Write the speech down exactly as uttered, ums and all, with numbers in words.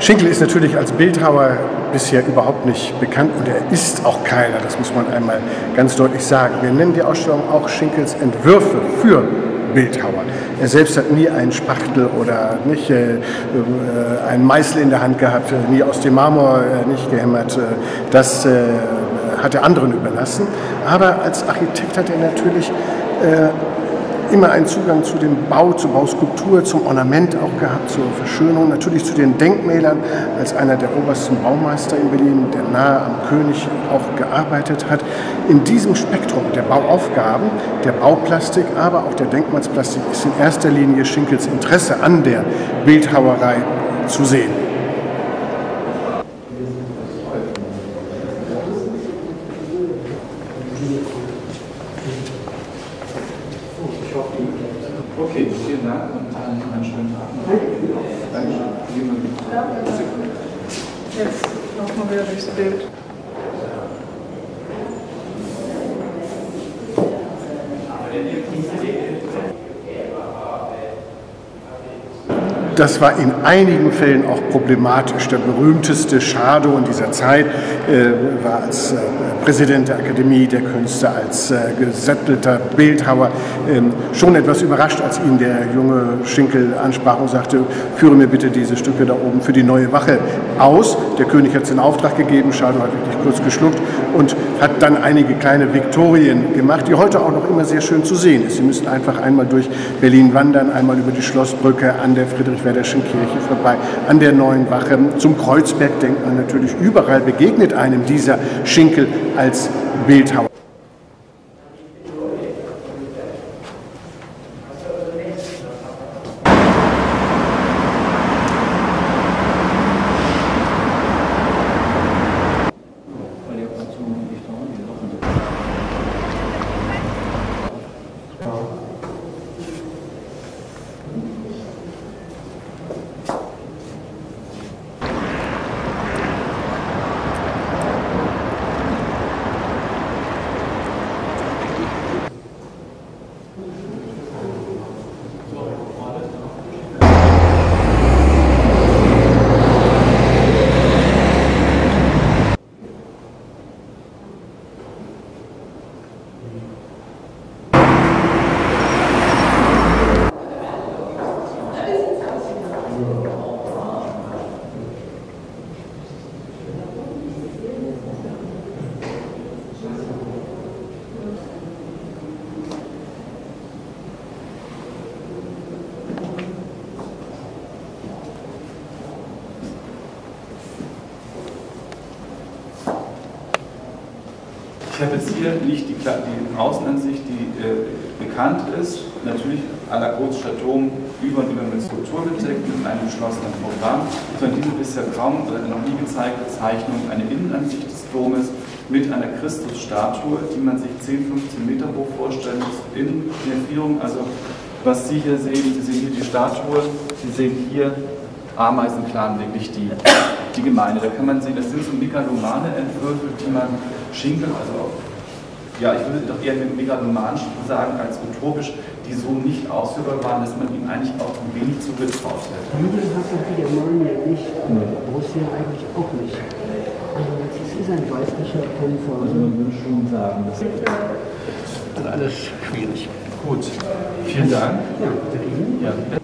Schinkel ist natürlich als Bildhauer bisher überhaupt nicht bekannt und er ist auch keiner, das muss man einmal ganz deutlich sagen. Wir nennen die Ausstellung auch Schinkels Entwürfe für Bildhauer. Er selbst hat nie einen Spachtel oder nicht, äh, einen Meißel in der Hand gehabt, nie aus dem Marmor äh, nicht gehämmert. Das äh, hat er anderen überlassen. Aber als Architekt hat er natürlich äh, immer einen Zugang zu dem Bau, zur Bauskulptur, zum Ornament auch gehabt, zur Verschönung, natürlich zu den Denkmälern als einer der obersten Baumeister in Berlin, der nahe am König auch gearbeitet hat. In diesem Spektrum der Bauaufgaben, der Bauplastik, aber auch der Denkmalsplastik ist in erster Linie Schinkels Interesse an der Bildhauerei zu sehen. Okay, vielen Dank und einen schönen Tag. Dankeschön. Jetzt nochmal wieder durchs Bild. Das war in einigen Fällen auch problematisch. Der berühmteste Schadow in dieser Zeit äh, war als äh, Präsident der Akademie der Künste, als äh, gesättelter Bildhauer äh, schon etwas überrascht, als ihn der junge Schinkel ansprach und sagte, führe mir bitte diese Stücke da oben für die neue Wache aus. Der König hat es in Auftrag gegeben, Schadow hat wirklich kurz geschluckt und hat dann einige kleine Viktorien gemacht, die heute auch noch immer sehr schön zu sehen ist. Sie müssen einfach einmal durch Berlin wandern, einmal über die Schlossbrücke an der Friedrich-Werderschen Kirche vorbei, an der Neuen Wache. Zum Kreuzberg denkt man natürlich, überall begegnet einem dieser Schinkel als Bildhauer. Ich habe jetzt hier nicht die, die Außenansicht, die äh, bekannt ist, natürlich à la Groß Chateau über und über mit Skulptur gedeckt, mit einem geschlossenen Programm, sondern diese bisher kaum oder noch nie gezeigte Zeichnung, eine Innenansicht des Domes mit einer Christusstatue, die man sich zehn, fünfzehn Meter hoch vorstellen muss, in der Führung. Also was Sie hier sehen, Sie sehen hier die Statue, Sie sehen hier Ameisenclan, wirklich die, die Gemeinde. Da kann man sehen, das sind so megalomane Entwürfe, die man Schinkel, also ja, ich würde doch eher mit megalomanisch sagen als utopisch, die so nicht ausführbar waren, dass man ihm eigentlich auch ein wenig zugetraut hätte. Juden hat doch die Germanen nicht, Borussia eigentlich auch nicht. Also das ist ein geistlicher Kämpfer. Also man würde schon sagen, das ist also alles schwierig. Gut, vielen Dank. Ja, bitte Ihnen. Ja.